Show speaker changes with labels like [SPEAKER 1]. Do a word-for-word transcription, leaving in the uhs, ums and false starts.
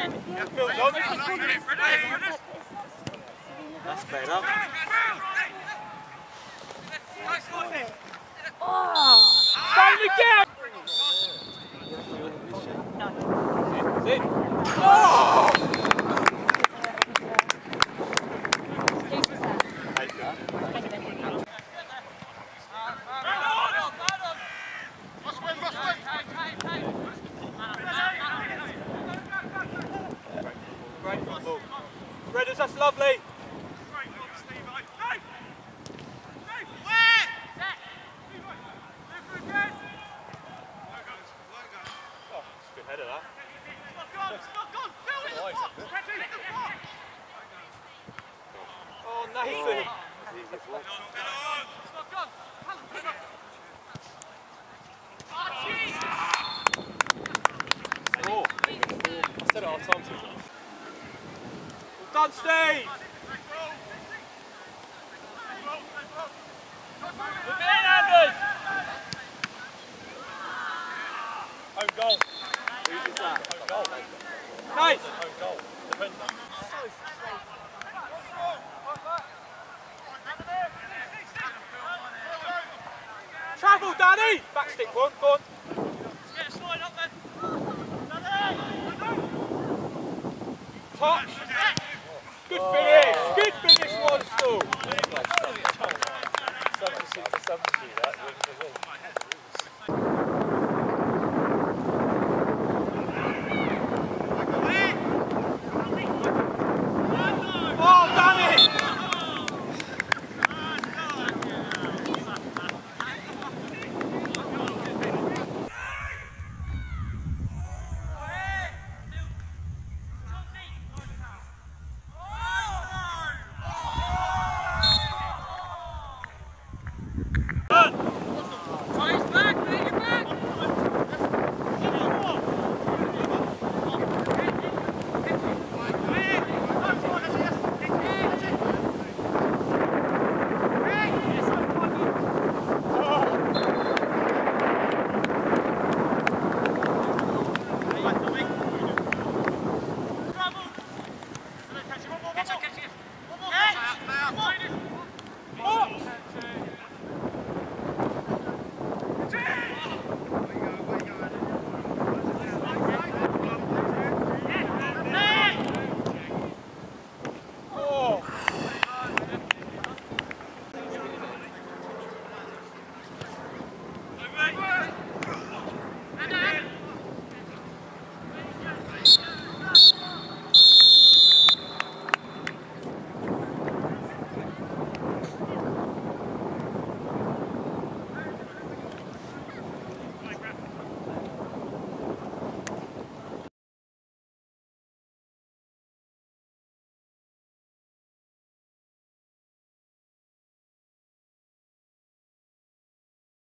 [SPEAKER 1] That's better.
[SPEAKER 2] Oh! Stand again!
[SPEAKER 1] Sit.
[SPEAKER 2] Oh!
[SPEAKER 1] Great football. Redders, that's lovely. Header that. Oh, Nathan! Oh. I said it all the time to you. Well done, Steve! Look in, Anders! Home goal. Who's that? Home goal. Nice! Home goal. Defender. Travel, Danny! Back stick one, go on. Get a slide up then. Touch. Good finish. Good finish, one stall.
[SPEAKER 3] seventy-six to seventy, that wins the win.